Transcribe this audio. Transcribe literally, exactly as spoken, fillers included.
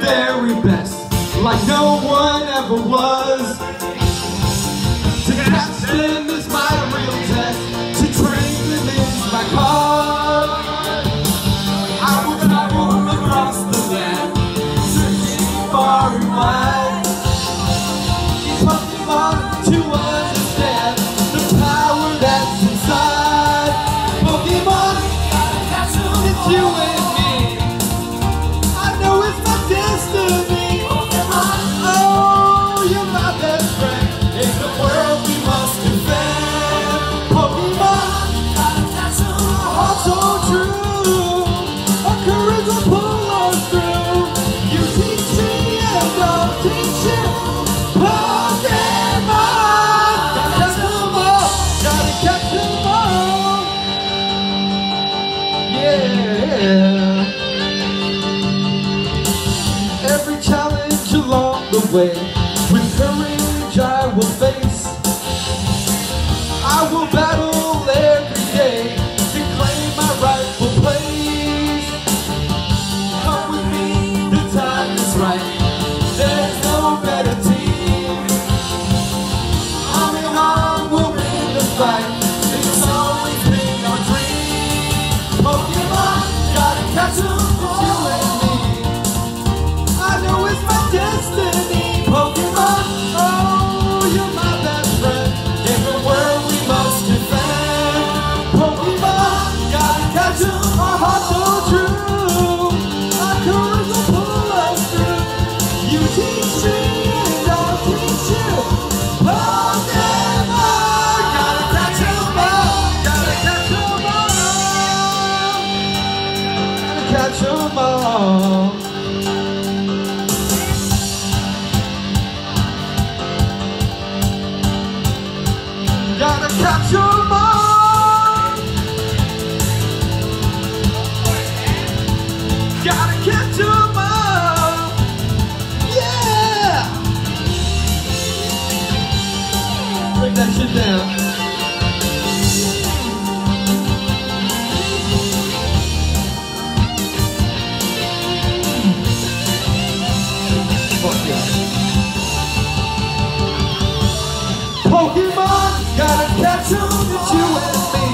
very best, like no one ever was. To catch them is my real test, to train them is my cause. I will travel across the land, searching far and wide. These Pokemon to understand the power that's inside. Pokemon, it's you and me. I know it's my destiny. Pokemon, oh, you're my best friend in the world we must defend. Pokemon, heart so true, our courage will pull us through. You teach me and I'll teach you. Pokemon, gotta catch them all, gotta catch them all. Yeah. Every challenge along the way, with courage I will face. I will battle every day to claim my rightful place. Come with me, the time is right. There's no better team. Arm in arm, we'll win the fight. It's always been our dream. Pokemon, gotta catch 'em, it's you and me. I know it's my destiny. Pokemon, oh, you're my best friend in the world we must defend. Pokemon, gotta catch 'em, our hearts so true. Our courage will pull us through. You teach me and I'll teach you. Pokemon, gotta catch 'em all, gotta catch 'em all, gotta catch 'em all. Gotta catch 'em all. Gotta catch 'em all. Yeah. Break that shit down. Fuck yeah. Pokemon, gotta catch 'em, it's you and me.